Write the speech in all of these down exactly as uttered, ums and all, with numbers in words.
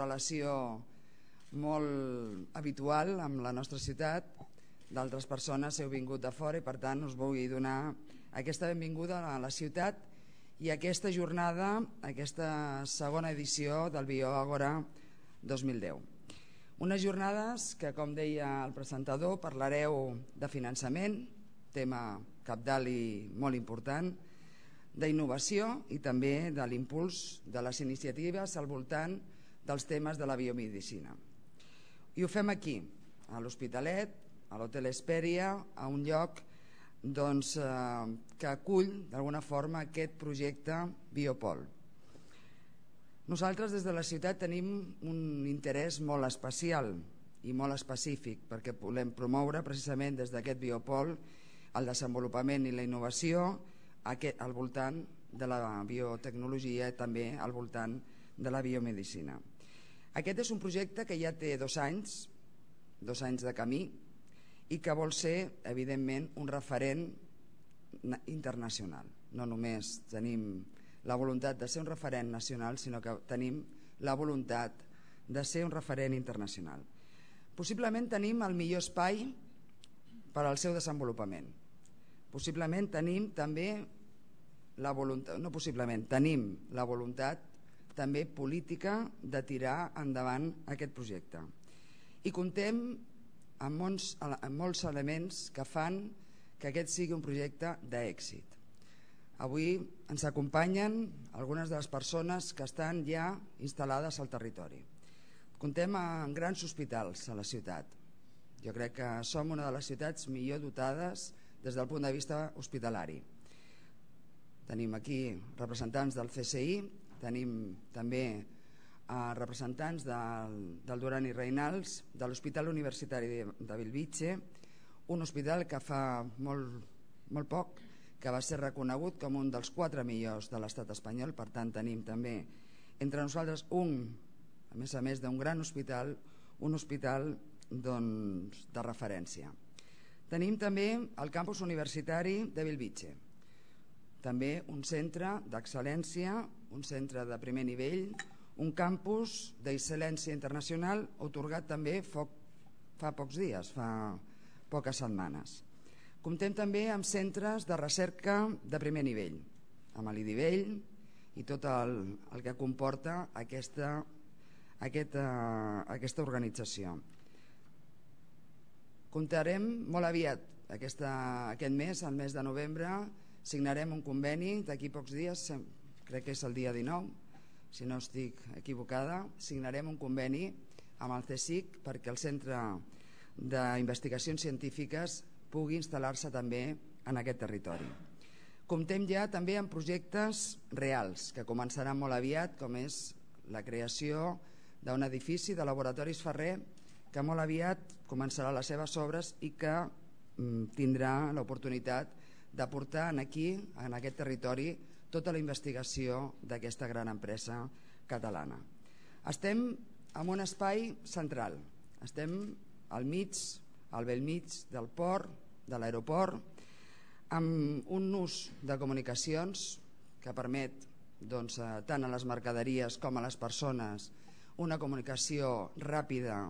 relació molt habitual amb la nostra ciutat. D'altres persones heu vingut de fora i per tant us vull donar aquesta benvinguda a la ciutat i aquesta jornada, aquesta segona edició del BioAgora dos mil deu. Unes jornades que, com deia el presentador, parlareu de finançament, tema cabdal i molt important, d'innovació i també de l'impuls de les iniciatives al voltant dels temes de la biomedicina. I ho fem aquí, a l'Hospitalet, a l'Hotel Hesperia, a un lloc doncs, eh, que acull d'alguna forma aquest projecte Biopol. Nosaltres des de la ciutat tenim un interès molt especial i molt específic perquè volem promoure precisament des d'aquest Biopol el desenvolupament i la innovació al voltant de la biotecnologia i també al voltant de la biomedicina. Aquest és un projecte que ja té dos anys, dos anys de camí, i que vol ser, evidentment, un referent internacional. No només tenim la voluntat de ser un referent nacional, sinó que tenim la voluntat de ser un referent internacional. Possiblement tenim el millor espai per al seu desenvolupament. Possiblement tenim també la voluntat, no possiblement, tenim la voluntat també política de tirar endavant aquest projecte. I comptem amb molts, amb molts elements que fan que aquest sigui un projecte d'èxit. Avui ens acompanyen algunes de les persones que estan ja instal·lades al territori. Comptem amb grans hospitals a la ciutat. Jo crec que som una de les ciutats millor dotades des del punt de vista hospitalari. Tenim aquí representants del C S I, tenim també a representants del, del Duran i Reynals, de l'Hospital Universitari de, de Bellvitge, un hospital que fa molt, molt poc que va ser reconegut com un dels quatre millors de l'estat espanyol. Per tant tenim també entre nosaltres un, a més a més d'un gran hospital, un hospital doncs, de referència. Tenim també el campus universitari de Bellvitge, també un centre d'excel·lència, un centre de primer nivell, un campus d'excel·lència internacional atorgat també fa pocs dies, fa poques setmanes. Comptem també amb centres de recerca de primer nivell, amb l'Idivell i tot el, el que comporta aquesta, aquesta, aquesta organització. Comptarem molt aviat, aquesta, aquest mes, el mes de novembre, signarem un conveni d'aquí pocs dies, crec que és el dia dinou, si no estic equivocada, signarem un conveni amb el C S I C perquè el Centre d'Investigacions Científiques pugui instal·lar-se també en aquest territori. Comptem ja també amb projectes reals que començaran molt aviat, com és la creació d'un edifici de laboratoris Ferrer que molt aviat començarà les seves obres i que mm, tindrà l'oportunitat de portar aquí, en aquest territori, tota la investigació d'aquesta gran empresa catalana. Estem en un espai central, estem al mig, al bell mig del port, de l'aeroport, amb un nus de comunicacions que permet doncs, tant a les mercaderies com a les persones una comunicació ràpida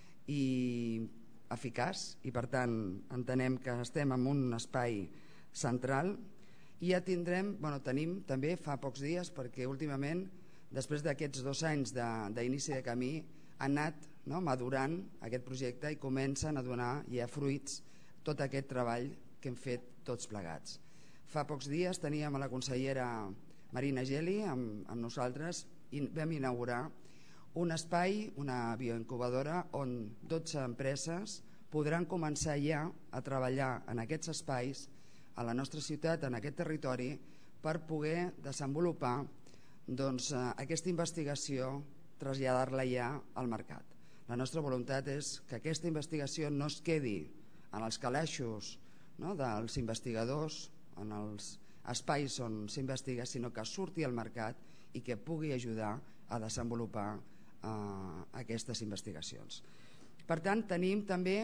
i eficaç, i per tant entenem que estem en un espai central. I ja tindrem, bueno, tenim també fa pocs dies, perquè últimament, després d'aquests dos anys d'inici de, de camí, ha anat no, madurant aquest projecte i comencen a donar ja fruits tot aquest treball que hem fet tots plegats. Fa pocs dies teníem a la consellera Marina Geli amb, amb nosaltres i vam inaugurar un espai, una bioincubadora, on dotze empreses podran començar ja a treballar en aquests espais a la nostra ciutat, en aquest territori, per poder desenvolupar doncs, aquesta investigació, traslladar-la ja al mercat. La nostra voluntat és que aquesta investigació no es quedi en els calaixos no, dels investigadors, en els espais on s'investiga, sinó que surti al mercat i que pugui ajudar a desenvolupar eh, aquestes investigacions. Per tant, tenim també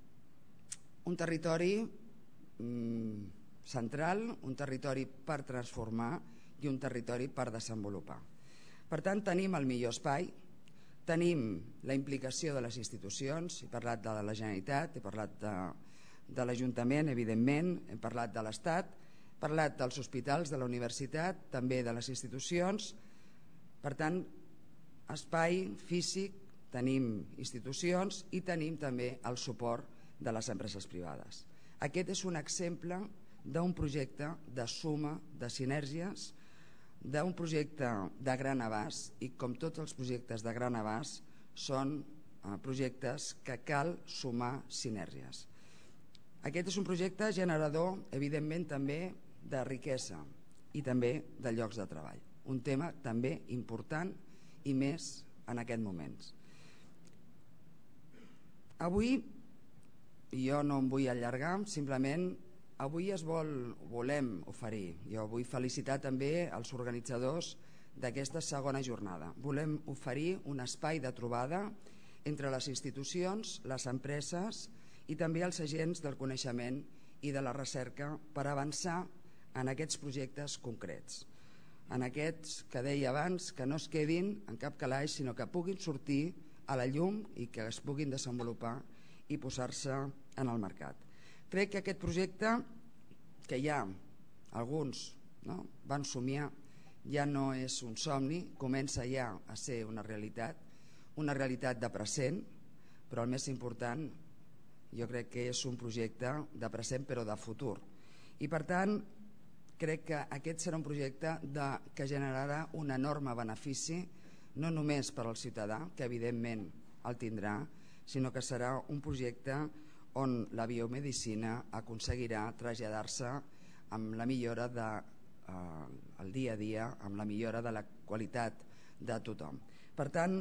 un territori mm, central, un territori per transformar i un territori per desenvolupar. Per tant, tenim el millor espai, Tenim la implicació de les institucions, he parlat de la Generalitat, he parlat de, de l'Ajuntament, evidentment, he parlat de l'Estat, he parlat dels hospitals, de la universitat, també de les institucions. Per tant, espai físic, tenim institucions i tenim també el suport de les empreses privades. Aquest és un exemple d'un projecte de suma de sinergies, d'un projecte de gran abast, i com tots els projectes de gran abast són projectes que cal sumar sinergies. Aquest és un projecte generador, evidentment, també de riquesa i també de llocs de treball, un tema també important i més en aquests moments. Avui, jo no em vull allargar, simplement avui es vol, volem oferir, jo vull felicitar també els organitzadors d'aquesta segona jornada. Volem oferir un espai de trobada entre les institucions, les empreses i també els agents del coneixement i de la recerca per avançar en aquests projectes concrets, en aquests que deia abans, que no es quedin en cap calaix, sinó que puguin sortir a la llum i que es puguin desenvolupar i posar-se en el mercat. Crec que aquest projecte, que ja alguns no, van somiar, ja no és un somni, comença ja a ser una realitat, una realitat de present, però el més important jo crec que és un projecte de present però de futur. I per tant, crec que aquest serà un projecte de, que generarà un enorme benefici, no només per al ciutadà, que evidentment el tindrà, sinó que serà un projecte on la biomedicina aconseguirà traslladar-se amb la millora de, eh, el dia a dia, amb la millora de la qualitat de tothom. Per tant,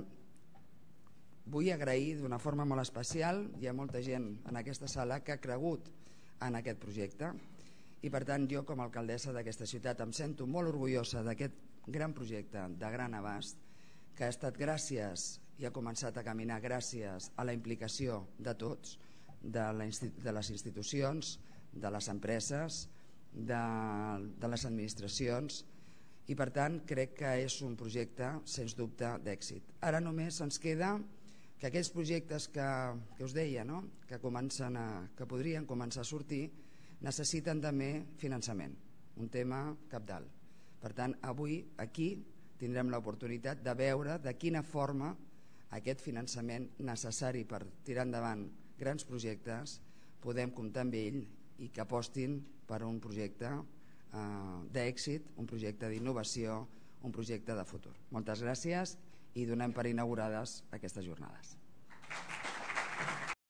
vull agrair d'una forma molt especial, hi ha molta gent en aquesta sala que ha cregut en aquest projecte, i per tant jo com a alcaldessa d'aquesta ciutat em sento molt orgullosa d'aquest gran projecte de gran abast, que ha estat gràcies i ha començat a caminar gràcies a la implicació de tots, de, la, de les institucions, de les empreses, de, de les administracions, i per tant crec que és un projecte sens dubte d'èxit. Ara només ens queda que aquells projectes que, que us deia, no? que, comencen a, que podrien començar a sortir, necessiten també finançament, un tema cabdal. Per tant, avui aquí tindrem l'oportunitat de veure de quina forma aquest finançament necessari per tirar endavant grans projectes podem comptar amb ell i que apostin per un projecte eh, d'èxit, un projecte d'innovació, un projecte de futur. Moltes gràcies i donem per inaugurades aquestes jornades.